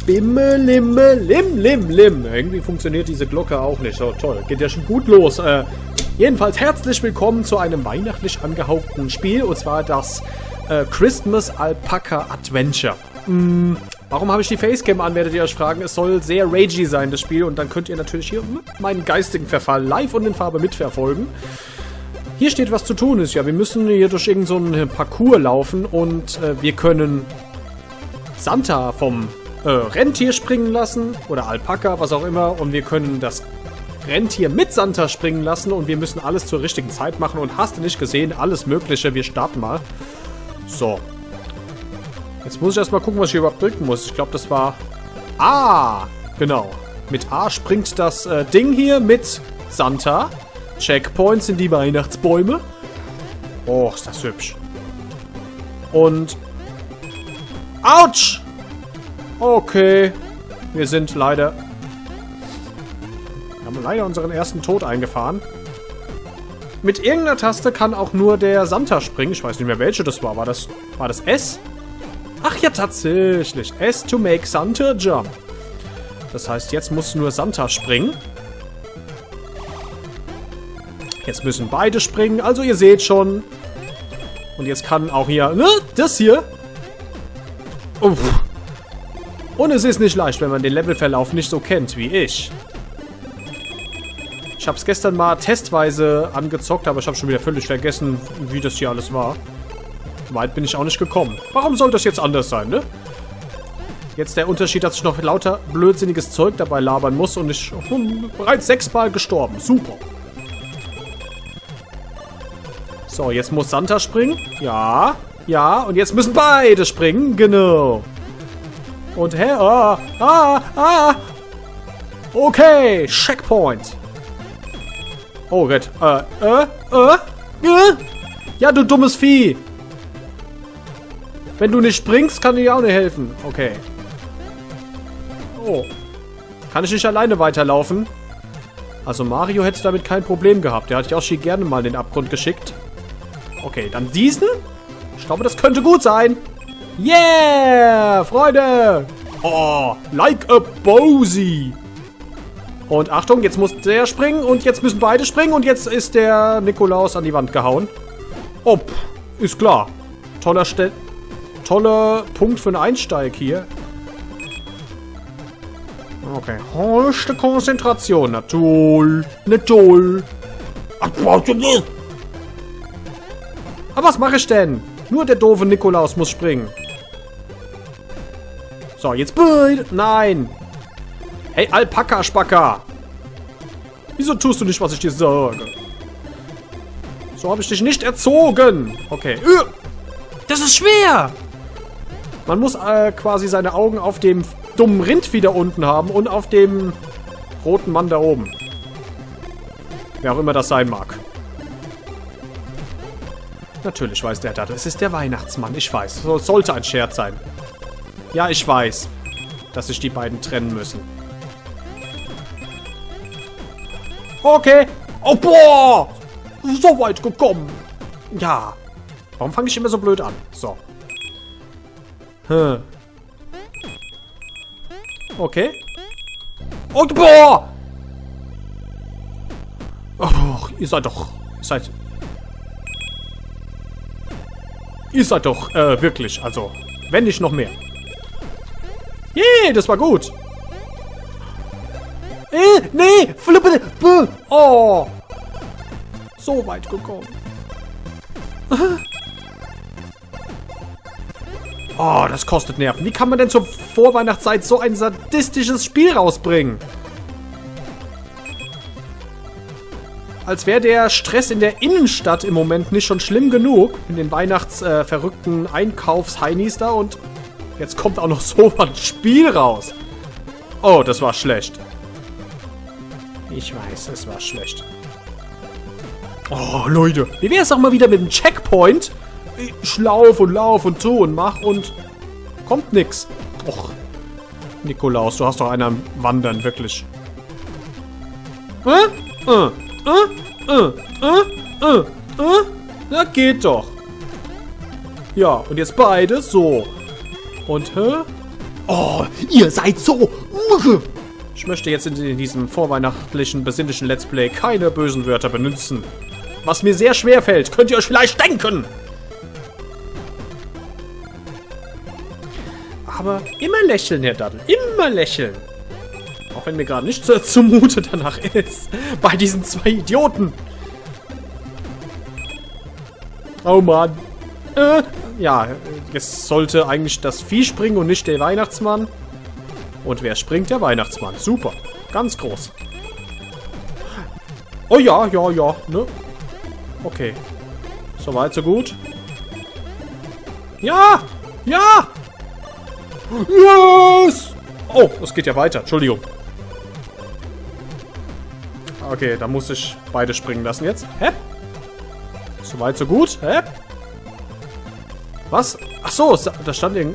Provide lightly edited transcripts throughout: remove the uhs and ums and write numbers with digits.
Bimme, Limme, Lim, Lim, Lim. Irgendwie funktioniert diese Glocke auch nicht. Oh, toll. Geht ja schon gut los. Jedenfalls herzlich willkommen zu einem weihnachtlich angehauchten Spiel. Und zwar das Christmas Alpaca Adventure. Warum habe ich die Facecam an, werdet ihr euch fragen. Es soll sehr ragey sein, das Spiel. Und dann könnt ihr natürlich hier meinen geistigen Verfall live und in Farbe mitverfolgen. Hier steht, was zu tun ist. Ja, wir müssen hier durch irgendeinen Parcours laufen. Und wir können Santa vom Rentier springen lassen. Oder Alpaka, was auch immer. Und wir können das Rentier mit Santa springen lassen. Und wir müssen alles zur richtigen Zeit machen. Und hast du nicht gesehen, alles Mögliche. Wir starten mal. So. Jetzt muss ich erstmal gucken, was ich hier überhaupt drücken muss. Ich glaube, das war A. Genau. Mit A springt das Ding hier mit Santa. Checkpoints sind die Weihnachtsbäume. Oh, ist das hübsch. Und... Autsch! Okay. Wir sind leider... Wir haben leider unseren ersten Tod eingefahren. Mit irgendeiner Taste kann auch nur der Santa springen. Ich weiß nicht mehr, welche das war. War das S? Ach ja, tatsächlich. S to make Santa jump. Das heißt, jetzt muss nur Santa springen. Jetzt müssen beide springen. Also ihr seht schon. Und jetzt kann auch hier... das hier. Uff. Und es ist nicht leicht, wenn man den Levelverlauf nicht so kennt wie ich. Ich habe es gestern mal testweise angezockt, aber ich habe schon wieder völlig vergessen, wie das hier alles war. Weit bin ich auch nicht gekommen. Warum soll das jetzt anders sein, ne? Jetzt der Unterschied, dass ich noch lauter blödsinniges Zeug dabei labern muss und ich bereits 6-mal gestorben. Super. So, jetzt muss Santa springen. Ja, ja. Und jetzt müssen beide springen. Genau. Und okay, Checkpoint. Oh Gott. Ja, du dummes Vieh. Wenn du nicht springst, kann ich dir auch nicht helfen. Okay. Oh. Kann ich nicht alleine weiterlaufen? Also Mario hätte damit kein Problem gehabt. Der hat Yoshi gerne mal in den Abgrund geschickt. Okay, dann diesen. Ich glaube, das könnte gut sein. Yeah, Freunde. Oh, like a Bosie. Und Achtung, jetzt muss der springen und jetzt müssen beide springen und jetzt ist der Nikolaus an die Wand gehauen. Oh, ist klar. Toller Punkt für einen Einsteig hier. Okay. Höchste Konzentration. Na toll. Na toll. Aber was mache ich denn? Nur der doofe Nikolaus muss springen. So, jetzt beide. Nein. Hey, Alpaka-Spacka. Wieso tust du nicht, was ich dir sage? So habe ich dich nicht erzogen. Okay. Das ist schwer. Man muss quasi seine Augen auf dem dummen Rindvieh unten haben und auf dem roten Mann da oben. Wer auch immer das sein mag. Natürlich weiß der das. Es ist der Weihnachtsmann. Ich weiß. So, sollte ein Scherz sein. Ja, ich weiß, dass sich die beiden trennen müssen. Okay. Oh, boah. So weit gekommen. Ja. Warum fange ich immer so blöd an? So. Okay. Und boah! Oh, ihr seid doch... Ihr seid doch, wirklich, also... Wenn nicht noch mehr. Yay, das war gut. Nee! Flippe! Oh! So weit gekommen. Oh, das kostet Nerven. Wie kann man denn zur Vorweihnachtszeit so ein sadistisches Spiel rausbringen? Als wäre der Stress in der Innenstadt im Moment nicht schon schlimm genug. In den weihnachtsverrückten Einkaufsheinis da. Und jetzt kommt auch noch so ein Spiel raus. Oh, das war schlecht. Ich weiß, es war schlecht. Oh, Leute. Wie wäre es auch mal wieder mit dem Checkpoint? Ich lauf und tu und mach und kommt nix. Och, Nikolaus, du hast doch einen am Wandern, wirklich. Na, geht doch. Ja, und jetzt beide so. Und, Oh, ihr seid so... Ich möchte jetzt in diesem vorweihnachtlichen, besinnlichen Let's Play keine bösen Wörter benutzen. Was mir sehr schwer fällt, könnt ihr euch vielleicht denken. Aber immer lächeln, Herr Daddel. Immer lächeln. Auch wenn mir gerade nicht so zumute danach ist. Bei diesen zwei Idioten. Oh Mann. Ja, jetzt sollte eigentlich das Vieh springen und nicht der Weihnachtsmann. Und wer springt? Der Weihnachtsmann. Super. Ganz groß. Oh ja, ja, ja. Ne? Okay. Soweit, so gut. Ja! Ja! Yes! Oh, es geht ja weiter. Entschuldigung. Okay, da muss ich beide springen lassen jetzt. Hä? Soweit, so gut. Hä? Was? Ach so, da stand irgend...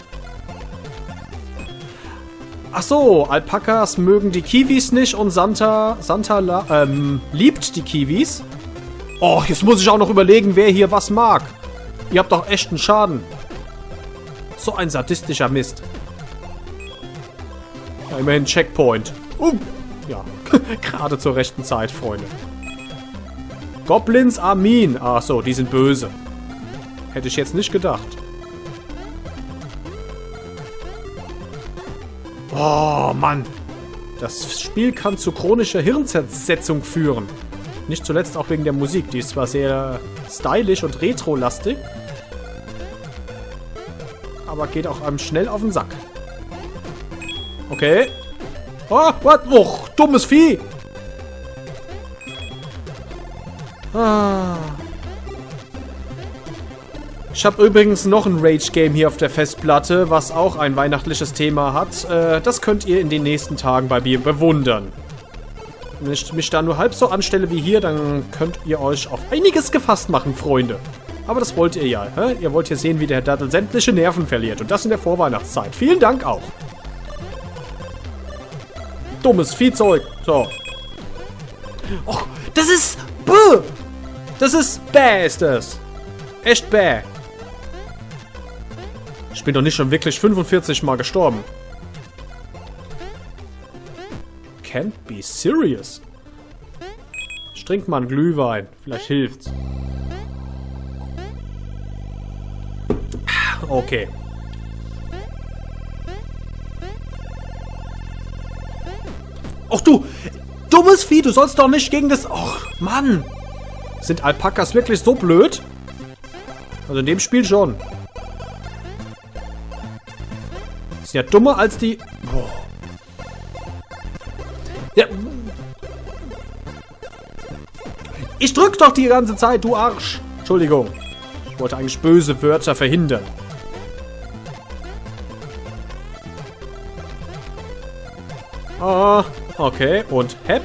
Ach so, Alpakas mögen die Kiwis nicht und Santa liebt die Kiwis. Oh, jetzt muss ich auch noch überlegen, wer hier was mag. Ihr habt doch echt einen Schaden. So ein sadistischer Mist. Ja, immerhin Checkpoint. Ja, gerade zur rechten Zeit, Freunde. Goblins Armin. Ach so, die sind böse. Hätte ich jetzt nicht gedacht. Oh, Mann. Das Spiel kann zu chronischer Hirnzersetzung führen. Nicht zuletzt auch wegen der Musik. Die ist zwar sehr stylisch und retro-lastig, aber geht auch einem schnell auf den Sack. Okay. Oh, was? Oh, dummes Vieh. Ah. Ich habe übrigens noch ein Rage-Game hier auf der Festplatte, was auch ein weihnachtliches Thema hat. Das könnt ihr in den nächsten Tagen bei mir bewundern. Wenn ich mich da nur halb so anstelle wie hier, dann könnt ihr euch auf einiges gefasst machen, Freunde. Aber das wollt ihr ja. Hä? Ihr wollt hier sehen, wie der Herr Daddel sämtliche Nerven verliert. Und das in der Vorweihnachtszeit. Vielen Dank auch. Dummes Viehzeug. So. Och, das ist... Bäh. Das ist... Bäh ist das. Echt bäh. Ich bin doch nicht schon wirklich 45 Mal gestorben. Can't be serious. Ich trinke mal einen Glühwein. Vielleicht hilft's. Okay. Och du, dummes Vieh, du sollst doch nicht gegen das... Och, Mann. Sind Alpakas wirklich so blöd? Also in dem Spiel schon. Ist ja dummer als die... Boah. Ja. Ich drück doch die ganze Zeit, du Arsch. Entschuldigung. Ich wollte eigentlich böse Wörter verhindern. Ah, okay. Und Hep.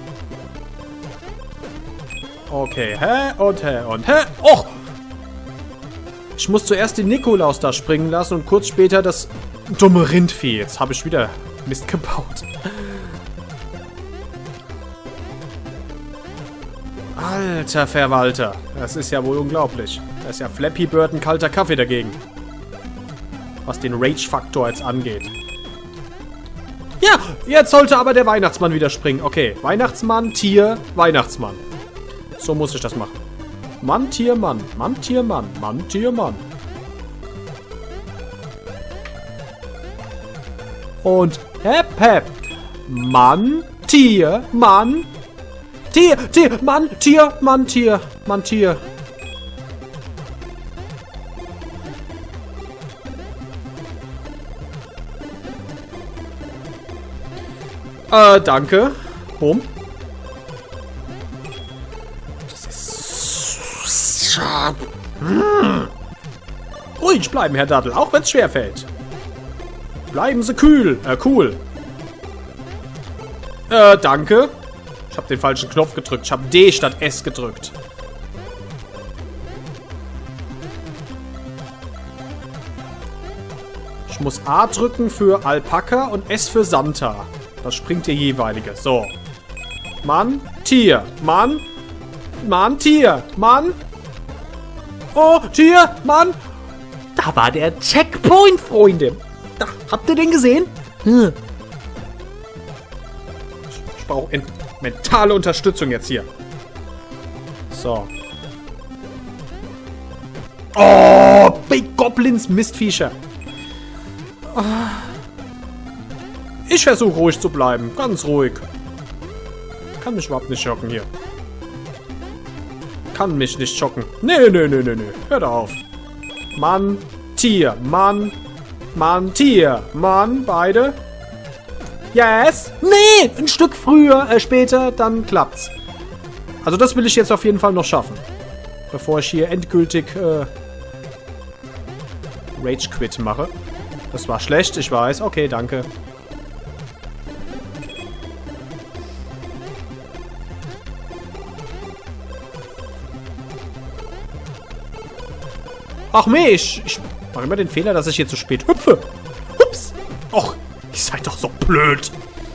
Okay, hä und hä und hä. Och! Ich muss zuerst den Nikolaus da springen lassen und kurz später das dumme Rindvieh. Jetzt habe ich wieder Mist gebaut. Alter Verwalter. Das ist ja wohl unglaublich. Da ist ja Flappy Bird ein kalter Kaffee dagegen. Was den Rage-Faktor jetzt angeht. Ja, jetzt sollte aber der Weihnachtsmann wieder springen. Okay, Weihnachtsmann, Tier, Weihnachtsmann. So muss ich das machen. Mann, Tier, Mann. Mann, Tier, Mann. Mann, Tier, Mann. Und hep, hep. Mann, Tier, Mann. Tier, Tier, Mann, Tier, Mann, Tier, Mann, Tier. Danke. Boom. Ruhig bleiben, Herr Daddel, auch wenn es schwerfällt. Bleiben Sie kühl. Cool. Danke. Ich habe den falschen Knopf gedrückt. Ich habe D statt S gedrückt. Ich muss A drücken für Alpaka und S für Santa. Das springt der jeweilige. So. Mann, Tier. Mann. Mann, Tier. Mann. Oh, Tier. Mann. Da war der Checkpoint, Freunde. Da, habt ihr den gesehen? Hm. Ich brauche mentale Unterstützung jetzt hier. So. Oh, Big Goblins, Mistviecher. Ich versuche ruhig zu bleiben. Ganz ruhig. Kann mich überhaupt nicht schocken hier. Kann mich nicht schocken. Nee. Hört auf. Mann, Tier. Mann, Tier. Mann, beide. Yes. Nee, ein Stück früher, später, dann klappt's. Also das will ich jetzt auf jeden Fall noch schaffen. Bevor ich hier endgültig Rage Quit mache. Das war schlecht, ich weiß. Okay, danke. Ach nee, ich mache immer den Fehler, dass ich hier zu spät hüpfe. Ups. Och, ihr seid doch so blöd.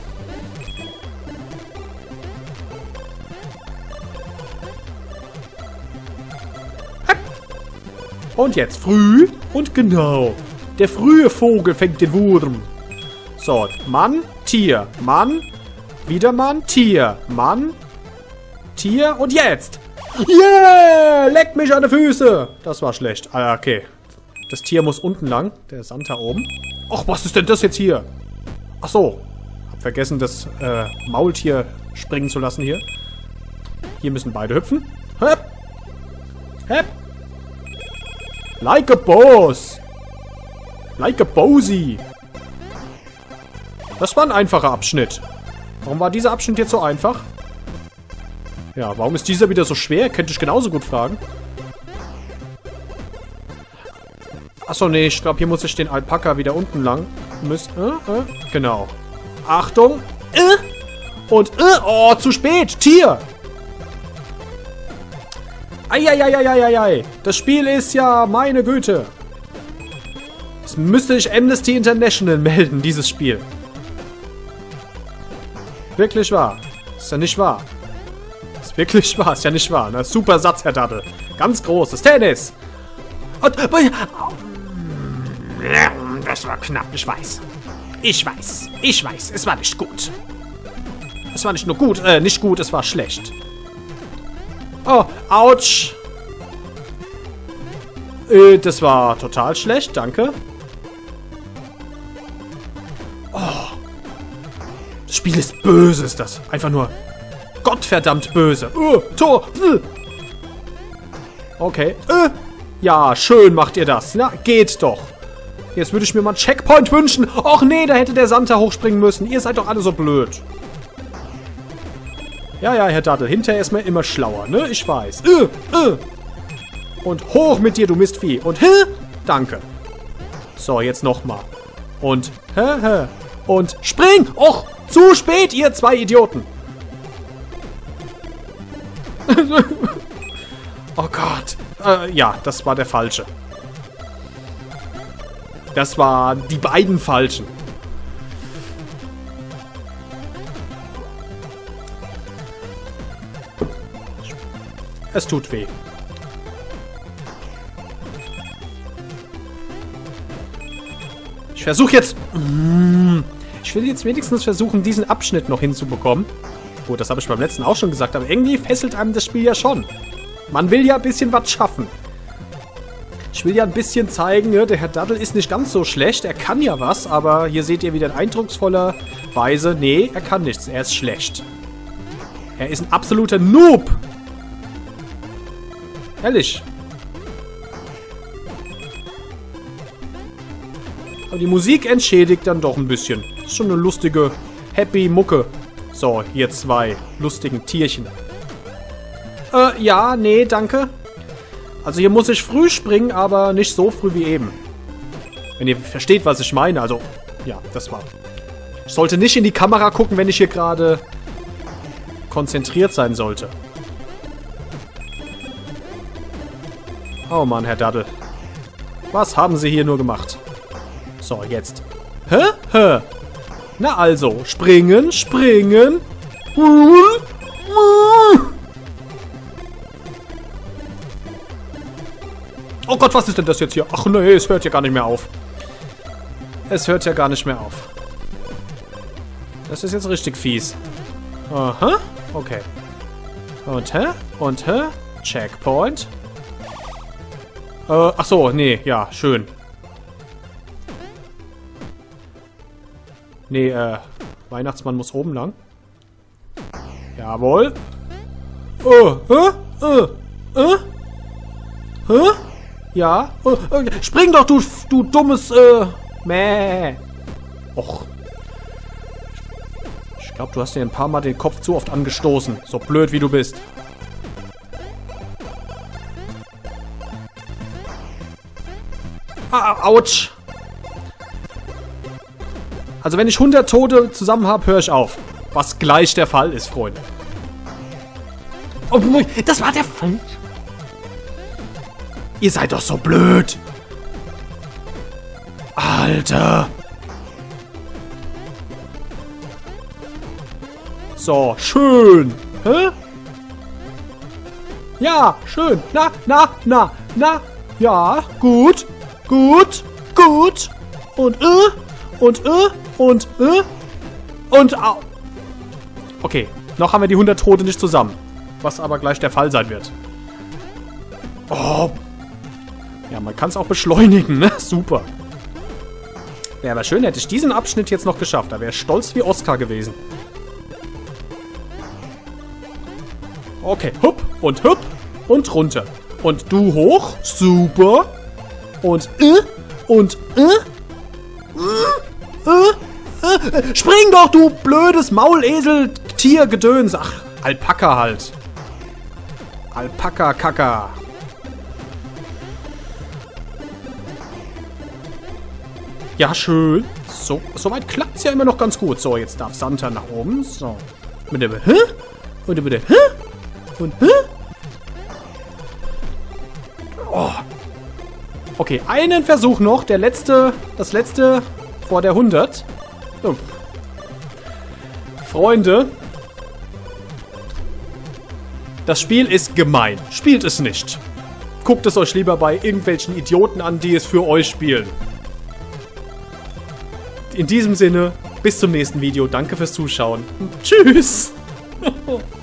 Und jetzt früh und genau. Der frühe Vogel fängt den Wurm. So, Mann, Tier, Mann, wieder Mann, Tier, Mann, Tier und jetzt. Yeah! Leck mich an die Füße! Das war schlecht. Ah, okay. Das Tier muss unten lang. Der Santa oben. Ach, was ist denn das jetzt hier? Ach so. Hab vergessen, das Maultier springen zu lassen hier. Hier müssen beide hüpfen. Hep! Hep! Like a boss! Like a bossy! Das war ein einfacher Abschnitt. Warum war dieser Abschnitt jetzt so einfach? Ja, warum ist dieser wieder so schwer? Könnte ich genauso gut fragen. Achso, nee, ich glaube, hier muss ich den Alpaka wieder unten lang. Genau. Achtung. Und, oh, zu spät. Tier. Eieieiei. Das Spiel ist ja, meine Güte. Das müsste ich Amnesty International melden, dieses Spiel. Wirklich wahr. Ist ja nicht wahr. Ist wirklich wahr. Ist ja nicht wahr. Ne? Super Satz, Herr Daddel. Ganz großes Tennis. Und, das war knapp, ich weiß. Ich weiß. Es war nicht gut. Es war nicht nur gut, nicht gut, es war schlecht. Oh, ouch. Das war total schlecht, danke. Oh. Das Spiel ist böse, ist das. Einfach nur gottverdammt böse. Tor. Okay. Ja, schön macht ihr das. Na, geht doch. Jetzt würde ich mir mal einen Checkpoint wünschen. Och nee, da hätte der Santa hochspringen müssen. Ihr seid doch alle so blöd. Ja, Herr Daddel, hinterher ist man immer schlauer, ne? Ich weiß. Und hoch mit dir, du Mistvieh. Und danke. So, jetzt nochmal. Und und spring! Och, zu spät, ihr zwei Idioten. Oh Gott. Ja, das war der Falsche. Das waren die beiden Falschen. Es tut weh. Ich versuche jetzt... Ich will jetzt wenigstens versuchen, diesen Abschnitt noch hinzubekommen. Gut, das habe ich beim letzten auch schon gesagt, aber irgendwie fesselt einem das Spiel ja schon. Man will ja ein bisschen was schaffen. Ich will ja ein bisschen zeigen, ne, der Herr Daddel ist nicht ganz so schlecht. Er kann ja was, aber hier seht ihr wieder in eindrucksvoller Weise. Nee, er kann nichts. Er ist schlecht. Er ist ein absoluter Noob. Ehrlich. Aber die Musik entschädigt dann doch ein bisschen. Ist schon eine lustige, happy Mucke. So, hier zwei lustigen Tierchen. Ja, nee, danke. Also hier muss ich früh springen, aber nicht so früh wie eben. Wenn ihr versteht, was ich meine. Also, ja, das war... Ich sollte nicht in die Kamera gucken, wenn ich hier gerade konzentriert sein sollte. Oh Mann, Herr Daddel. Was haben Sie hier nur gemacht? So, jetzt. Na also, springen. Oh Gott, was ist denn das jetzt hier? Ach nee, es hört ja gar nicht mehr auf. Es hört ja gar nicht mehr auf. Das ist jetzt richtig fies. Aha, okay. Und hä? Und hä? Checkpoint. Ach so, nee, ja, schön. Nee, Weihnachtsmann muss oben lang. Jawohl. Ja. Spring doch, du dummes, Mäh. Och. Ich glaube, du hast dir ein paar Mal den Kopf zu oft angestoßen. So blöd, wie du bist. Autsch. Also wenn ich 100 Tote zusammen habe, höre ich auf. Was gleich der Fall ist, Freunde. Oh, das war der Fall. Ihr seid doch so blöd. Alter. So, schön. Hä? Ja, schön. Na. Ja, gut. Gut. Und au. Okay, noch haben wir die 100 Tote nicht zusammen. Was aber gleich der Fall sein wird. Oh. Ja, man kann es auch beschleunigen, ne? Super. Wäre aber schön, hätte ich diesen Abschnitt jetzt noch geschafft. Da wäre ich stolz wie Oscar gewesen. Okay, hupp und runter. Und du hoch. Super. Und spring doch, du blödes Maulesel-Tiergedöns. Ach, Alpaka halt. Alpaka-Kaka. Ja, schön. So weit klappt es ja immer noch ganz gut. So, jetzt darf Santa nach oben. So. Bitte, hä? Und bitte, hä? Und, hä? Oh. Okay, einen Versuch noch. Das letzte vor der 100. Oh. Freunde. Das Spiel ist gemein. Spielt es nicht. Guckt es euch lieber bei irgendwelchen Idioten an, die es für euch spielen. In diesem Sinne, bis zum nächsten Video. Danke fürs Zuschauen. Tschüss.